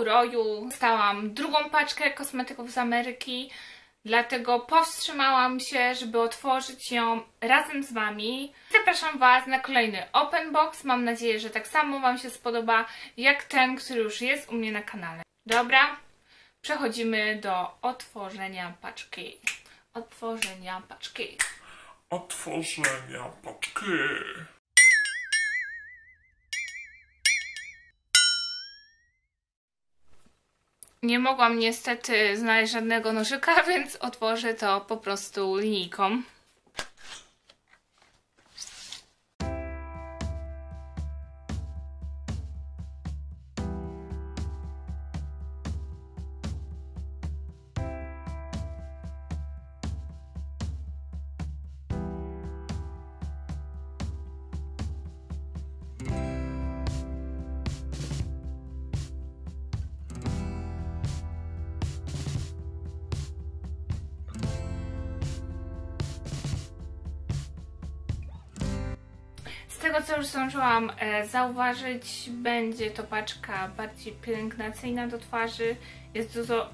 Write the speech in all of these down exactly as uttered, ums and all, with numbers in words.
roku roju dostałam drugą paczkę kosmetyków z Ameryki, dlatego powstrzymałam się, żeby otworzyć ją razem z Wami. Zapraszam Was na kolejny open box. Mam nadzieję, że tak samo Wam się spodoba jak ten, który już jest u mnie na kanale. Dobra, przechodzimy do otworzenia paczki. Otworzenia paczki. Otworzenia paczki. Nie mogłam niestety znaleźć żadnego nożyka, więc otworzę to po prostu linijką. Z tego, co już zdążyłam e, zauważyć, będzie to paczka bardziej pielęgnacyjna do twarzy. Jest dużo...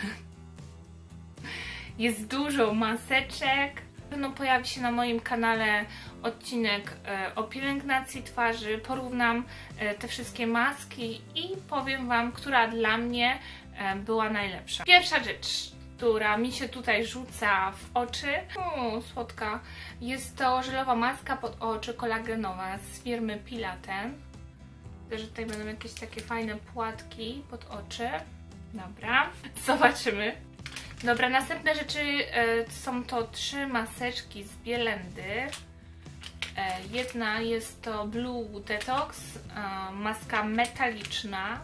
jest dużo maseczek. No, pojawi się na moim kanale odcinek e, o pielęgnacji twarzy. Porównam e, te wszystkie maski i powiem Wam, która dla mnie e, była najlepsza. Pierwsza rzecz, która mi się tutaj rzuca w oczy, o, słodka, jest to żelowa maska pod oczy kolagenowa z firmy Pilaten. Widzę, że tutaj będą jakieś takie fajne płatki pod oczy. Dobra, zobaczymy. Dobra, następne rzeczy e, są to trzy maseczki z Bielendy. E, jedna jest to Blue Detox, e, maska metaliczna.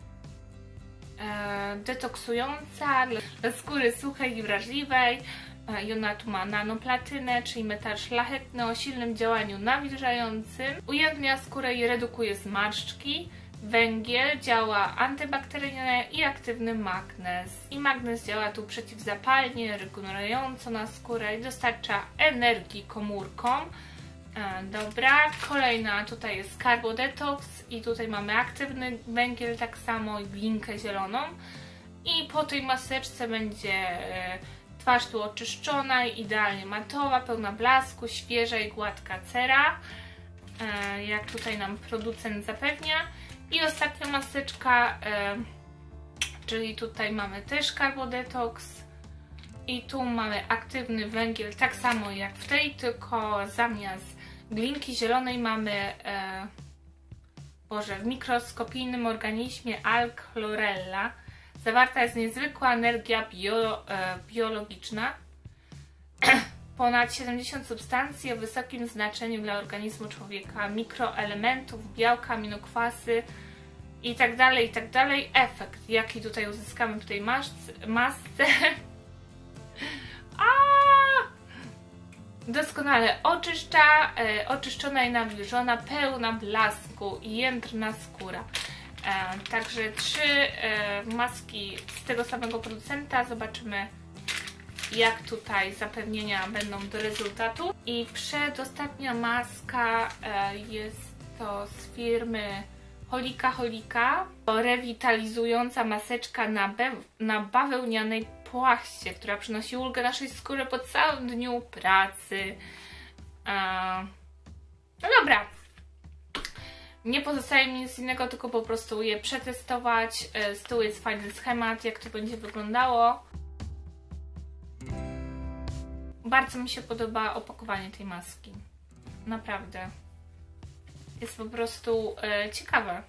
E, detoksująca dla skóry suchej i wrażliwej. E, I ona tu ma nanoplatynę, czyli metal szlachetny o silnym działaniu nawilżającym. Ujawnia skórę i redukuje zmarszczki. Węgiel działa antybakteryjnie i aktywny magnez. I magnez działa tu przeciwzapalnie, regenerująco na skórę i dostarcza energii komórkom. E, dobra, kolejna tutaj jest Carbo Detox i tutaj mamy aktywny węgiel, tak samo i glinkę zieloną. I po tej maseczce będzie e, twarz tu oczyszczona, idealnie matowa, pełna blasku, świeża i gładka cera, e, jak tutaj nam producent zapewnia. I ostatnia maseczka, e, czyli tutaj mamy też Carbo Detox i tu mamy aktywny węgiel, tak samo jak w tej, tylko zamiast glinki zielonej mamy, e, Boże, w mikroskopijnym organizmie Alg-chlorella zawarta jest niezwykła energia bio, e, biologiczna. Ponad siedemdziesiąt substancji o wysokim znaczeniu dla organizmu człowieka, mikroelementów, białka, aminokwasy i tak dalej, i tak dalej. Efekt, jaki tutaj uzyskamy w tej masce, masce. A! Doskonale oczyszcza, e, oczyszczona i nawilżona, pełna blasku i jędrna skóra. E, także trzy e, maski z tego samego producenta. Zobaczymy, jak tutaj zapewnienia będą do rezultatu. I przedostatnia maska e, jest to z firmy Holika Holika. To rewitalizująca maseczka na, be na bawełnianej płachcie, która przynosi ulgę naszej skóry po całym dniu pracy. E, no dobra. Nie pozostaje mi nic innego, tylko po prostu je przetestować. E, z tyłu jest fajny schemat, jak to będzie wyglądało. Bardzo mi się podoba opakowanie tej maski. Naprawdę. Jest po prostu e, ciekawe.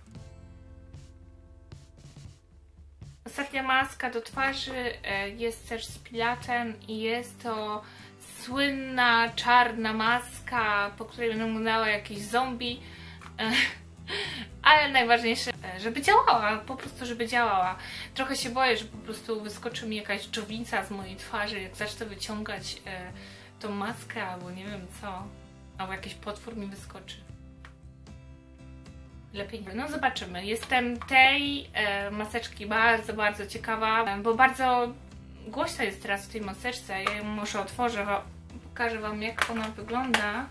Ostatnia maska do twarzy e, jest też z Pilaten i jest to słynna czarna maska, po której będą wyglądała jakieś zombie. E, ale najważniejsze, żeby działała, po prostu żeby działała. Trochę się boję, że po prostu wyskoczy mi jakaś dżownica z mojej twarzy, jak zacznę wyciągać e, tą maskę, albo nie wiem co, albo jakiś potwór mi wyskoczy. Lepiej nie. No zobaczymy. Jestem tej e, maseczki bardzo, bardzo ciekawa, bo bardzo głośno jest teraz w tej maseczce. Ja ją może otworzę, pokażę Wam, jak ona wygląda.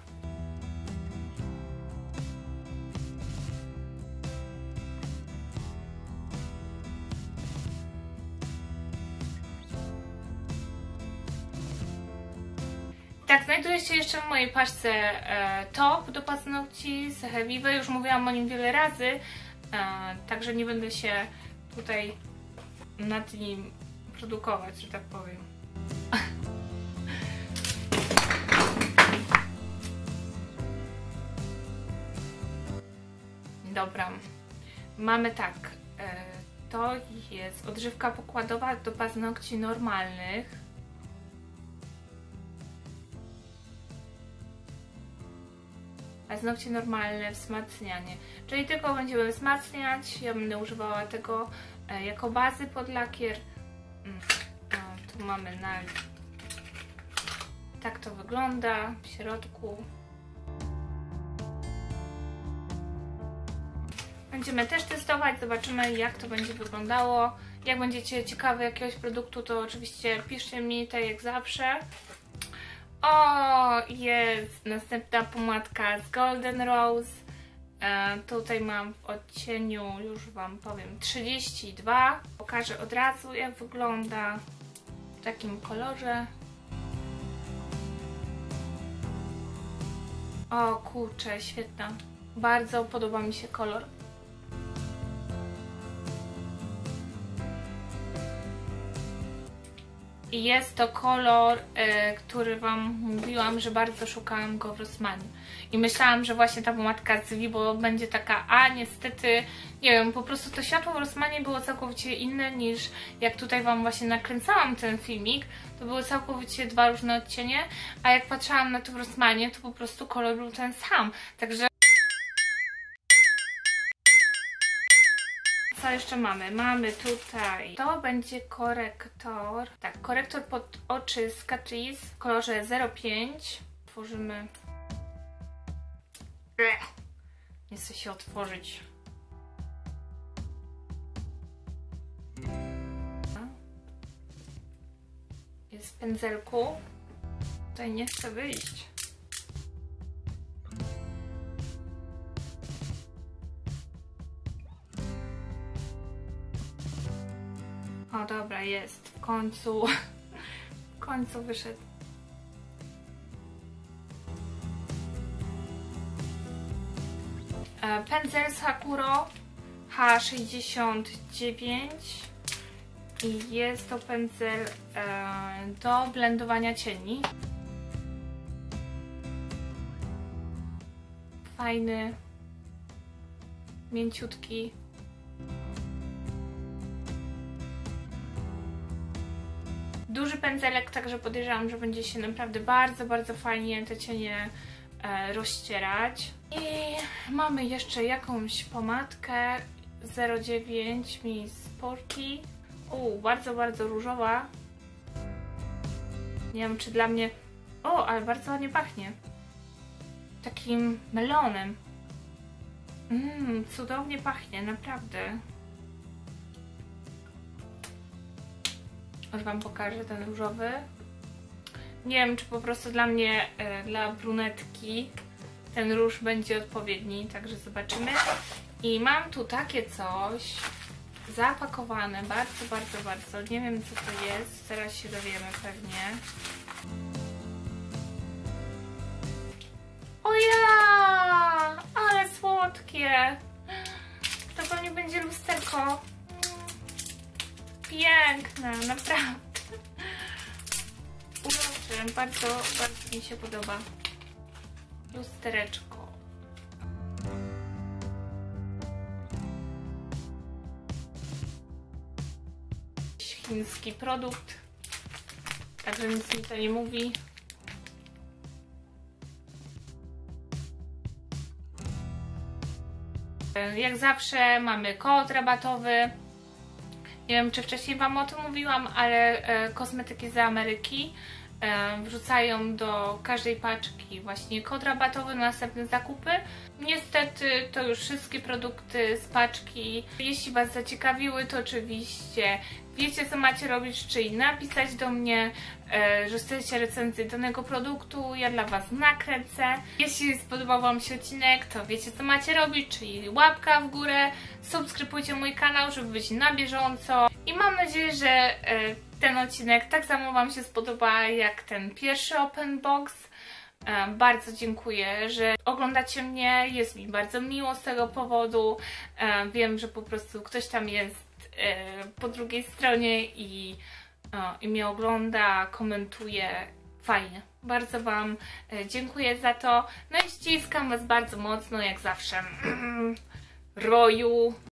Tak, znajduje się jeszcze w mojej paczce e, top do paznokci z Hevive. Już mówiłam o nim wiele razy, e, także nie będę się tutaj nad nim produkować, że tak powiem. Dobra, mamy tak, e, to jest odżywka pokładowa do paznokci normalnych. Paznokcie normalne, wzmacnianie, czyli tylko będziemy wzmacniać. Ja będę używała tego e, jako bazy pod lakier. Mm. A, tu mamy na... Tak to wygląda w środku. Będziemy też testować, zobaczymy jak to będzie wyglądało. Jak będziecie ciekawi jakiegoś produktu, to oczywiście piszcie mi, tak jak zawsze. O, jest następna pomadka z Golden Rose. E, tutaj mam w odcieniu, już Wam powiem, trzydzieści dwa. Pokażę od razu jak wygląda w takim kolorze. O kurczę, świetna. Bardzo podoba mi się kolor. I jest to kolor, y, który Wam mówiłam, że bardzo szukałam go w Rossmanie. I myślałam, że właśnie ta pomadka z Vivo będzie taka, a niestety, nie wiem, po prostu to światło w Rossmanie było całkowicie inne niż jak tutaj Wam właśnie nakręcałam ten filmik. To były całkowicie dwa różne odcienie, a jak patrzyłam na to w Rossmanie, to po prostu kolor był ten sam. Także co jeszcze mamy? Mamy tutaj, to będzie korektor, tak, korektor pod oczy z Catrice w kolorze zero pięć. Tworzymy. Nie chcę się otworzyć. Jest w pędzelku. Tutaj nie chcę wyjść. O dobra, jest. W końcu. W końcu wyszedł. E, pędzel z Hakuro H sześćdziesiąt dziewięć i jest to pędzel e, do blendowania cieni. Fajny, mięciutki. Duży pędzelek, także podejrzewam, że będzie się naprawdę bardzo, bardzo fajnie te cienie e, rozcierać. I mamy jeszcze jakąś pomadkę zero dziewięć Miss Porky. U, bardzo, bardzo różowa. Nie wiem, czy dla mnie... O, ale bardzo ładnie pachnie. Takim melonem. Mmm, cudownie pachnie, naprawdę. Już Wam pokażę ten różowy. Nie wiem, czy po prostu dla mnie, e, dla brunetki, ten róż będzie odpowiedni, także zobaczymy. I mam tu takie coś zapakowane, bardzo, bardzo, bardzo. Nie wiem, co to jest, teraz się dowiemy pewnie. O ja! Ale słodkie! To pewnie będzie lusterko. Piękne, naprawdę. Urocze, bardzo, bardzo mi się podoba. Lustereczko. Chiński produkt, także nic mi to nie mówi. Jak zawsze mamy kod rabatowy. Nie wiem, czy wcześniej Wam o tym mówiłam, ale e, kosmetyki z Ameryki e, wrzucają do każdej paczki właśnie kod rabatowy na następne zakupy. Niestety to już wszystkie produkty z paczki. Jeśli Was zaciekawiły, to oczywiście wiecie, co macie robić, czyli napisać do mnie, e, że chcecie recenzję danego produktu, ja dla Was nakręcę. Jeśli spodobał Wam się odcinek, to wiecie, co macie robić, czyli łapka w górę, subskrybujcie mój kanał, żeby być na bieżąco i mam nadzieję, że e, ten odcinek tak samo Wam się spodoba jak ten pierwszy open box. Bardzo dziękuję, że oglądacie mnie, jest mi bardzo miło z tego powodu. Wiem, że po prostu ktoś tam jest po drugiej stronie i, i mnie ogląda, komentuje. Fajnie. Bardzo Wam dziękuję za to. No i ściskam Was bardzo mocno, jak zawsze. Roju.